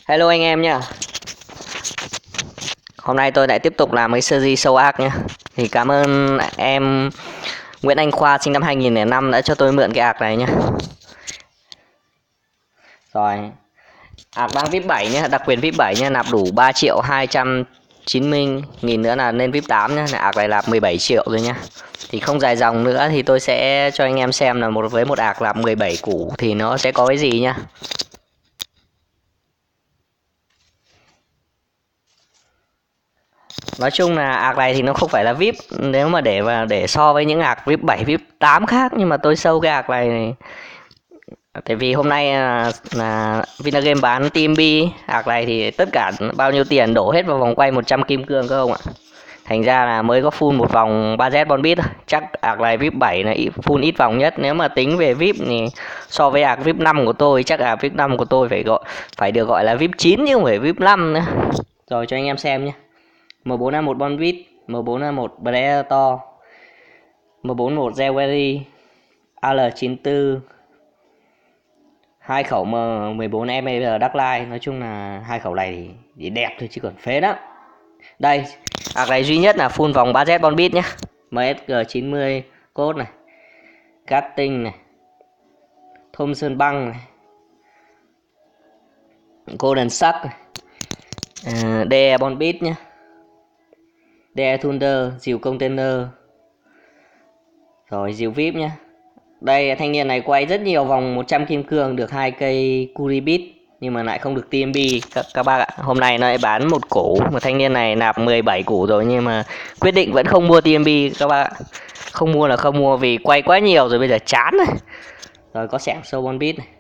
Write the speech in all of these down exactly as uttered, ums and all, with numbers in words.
Hello anh em nhá. Hôm nay tôi lại tiếp tục làm cái series sâu ác nhá. Thì cảm ơn em Nguyễn Anh Khoa sinh năm hai nghìn lẻ năm đã cho tôi mượn cái ạc này nhá. Rồi. Ạc đang vê i pê bảy nhá, đặc quyền vê i pê bảy nhá, nạp đủ ba triệu hai trăm chín mươi nghìn nữa là lên vê i pê tám nhá. Ạc này là mười bảy triệu rồi nhá. Thì không dài dòng nữa thì tôi sẽ cho anh em xem là một với một ạc là mười bảy củ thì nó sẽ có cái gì nhá. Nói chung là ạc này thì nó không phải là vê i pê nếu mà để mà để so với những ạc vê i pê bảy, vê i pê tám khác, nhưng mà tôi sâu cái ạc này, này tại vì hôm nay là, là Vinagame bán tê em bê ạc này thì tất cả bao nhiêu tiền đổ hết vào vòng quay một trăm kim cương cơ không ạ. Thành ra là mới có full một vòng ba Z Bonbit thôi. Chắc ạc này vê i pê bảy là full ít vòng nhất. Nếu mà tính về vê i pê thì so với ạc vê i pê năm của tôi, chắc ạc vê i pê năm của tôi phải gọi phải được gọi là vê i pê chín chứ không phải vê i pê năm nữa. Rồi cho anh em xem nhé. M bốn A một Bonbit, M bốn A một Predator, M bốn A một Jewelry, A L chín tư, hai khẩu M mười bốn M R Dark Light. Nói chung là hai khẩu này thì, thì đẹp thôi chứ còn phế lắm. Đây, ạc này duy nhất là full vòng ba Z Bonbit nhé. M S G chín mươi code này, Cutting này, Thompson băng này, Golden Shark này, à, đê e Bonbit nhé, đê e Thunder, dìu container, rồi dìu vê i pê nhé. Đây thanh niên này quay rất nhiều vòng một trăm kim cương, được hai cây Curibit nhưng mà lại không được tê em bê các, các bác ạ. Hôm nay nó lại bán một củ, một thanh niên này nạp mười bảy củ rồi nhưng mà quyết định vẫn không mua tê em bê các bác ạ. Không mua là không mua vì quay quá nhiều rồi, bây giờ chán rồi. Rồi có xẻng sâu Bonbit này,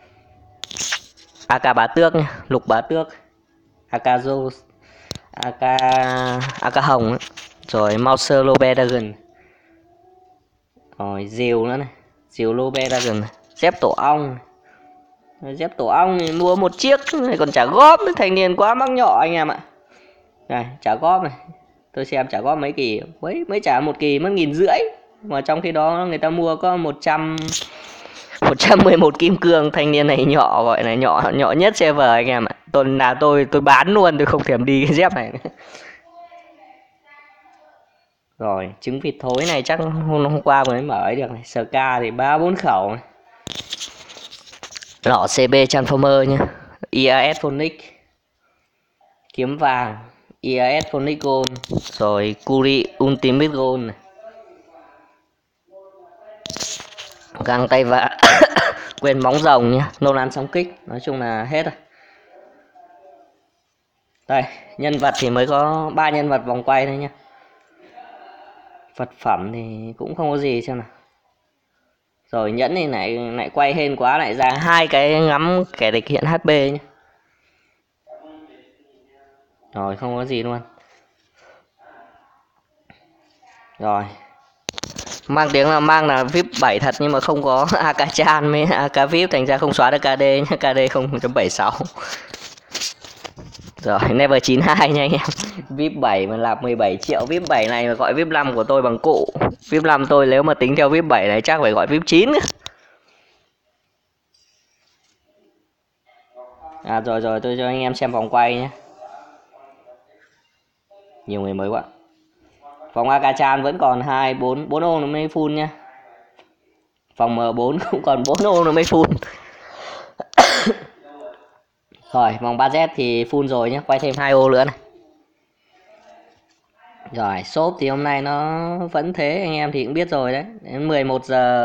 a ca bá tước nha, lục bá tước, a ca Rose, a ca a ca hồng ấy. Rồi Mauser Lobe Dragon, rồi diều nữa này, diều Lobe Dragon, dép tổ ong này. Dép tổ ong thì mua một chiếc này còn trả góp, thanh niên quá mắc nhỏ anh em ạ. Này trả góp này, tôi xem trả góp mấy kỳ mới mới trả một kỳ mất nghìn rưỡi, mà trong khi đó người ta mua có một trăm một trăm mười một kim cương. Thanh niên này nhỏ, gọi là nhỏ nhỏ nhất server anh em ạ. Tôi là tôi tôi bán luôn, tôi không thèm đi cái dép này nữa. Rồi trứng vịt thối này chắc hôm, hôm qua mới mở ấy được này. Sk thì ba bốn khẩu này. Lọ xê bê Transformer nhá, i a ét Phonic, kiếm vàng, i a ét Phonic Gold, rồi Curi Ultimate Gold này, găng tay vạ quên móng rồng nhá, Nolan sóng kích. Nói chung là hết rồi. Đây nhân vật thì mới có ba nhân vật vòng quay thôi nhá. Vật phẩm thì cũng không có gì xem nào. Rồi nhẫn thì lại lại quay hên quá, lại ra hai cái ngắm kẻ địch hiện hát pê nhé. Rồi không có gì luôn. Rồi mang tiếng là mang là vê i pê bảy thật nhưng mà không có a ca Chan với a ca vê i pê, thành ra không xóa được ca đê nhé, ca đê không chấm bảy sáu. Rồi Never chín hai nha anh em. vê i pê bảy mà là mười bảy triệu, vê i pê bảy này mà gọi vê i pê năm của tôi bằng cụ. vê i pê năm tôi nếu mà tính theo vê i pê bảy này chắc phải gọi vê i pê chín nữa. À rồi rồi tôi cho anh em xem vòng quay nhé. Nhiều người mới quá. Vòng Akachan vẫn còn hai bốn bốn ô nó mới full nhá. Vòng M bốn cũng còn bốn ô nó mới full. Rồi vòng ba Z thì full rồi nhé, quay thêm hai ô nữa này. Rồi shop thì hôm nay nó vẫn thế, anh em thì cũng biết rồi đấy. Đến mười một giờ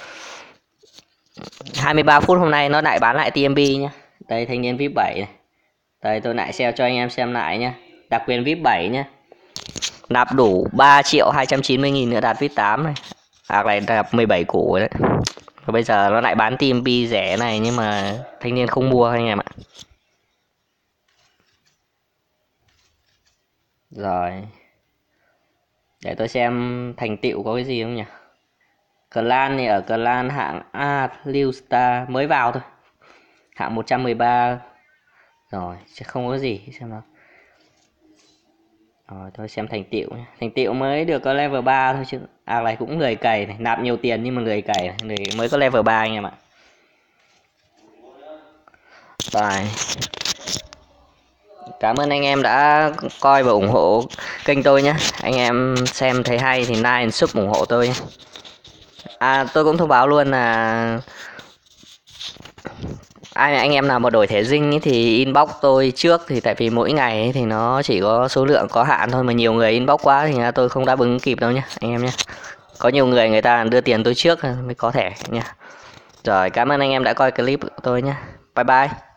hai mươi ba phút hôm nay nó lại bán lại tê em bê nhá. Đây thanh niên vê i pê bảy này. Đây tôi lại share cho anh em xem lại nhá. Đặc quyền vê i pê bảy nhá. Nạp đủ ba triệu hai trăm chín mươi nghìn nữa đạt vê i pê tám này. Ạc này nạp mười bảy củ đấy. Và bây giờ nó lại bán tê em bê rẻ này nhưng mà thanh niên không mua anh em ạ. Rồi. Để tôi xem thành tựu có cái gì không nhỉ. Clan thì ở clan hạng A, Lưu Star mới vào thôi. Hạng một trăm mười ba. Rồi, sẽ không có gì xem nào. Rồi tôi xem thành tựu nhé. Thành tựu mới được có level ba thôi chứ. À này cũng lười cày này, nạp nhiều tiền nhưng mà lười cày này, lười, mới có level ba anh em ạ. Rồi. Cảm ơn anh em đã coi và ủng hộ kênh tôi nhé. Anh em xem thấy hay thì like and sub ủng hộ tôi nhé. À, tôi cũng thông báo luôn là ai anh em nào mà đổi thẻ Zing ấy thì inbox tôi trước, thì tại vì mỗi ngày ấy thì nó chỉ có số lượng có hạn thôi, mà nhiều người inbox quá thì tôi không đáp ứng kịp đâu nhé anh em nhé. Có nhiều người người ta đưa tiền tôi trước mới có thẻ nha. Rồi, cảm ơn anh em đã coi clip của tôi nhé. Bye bye.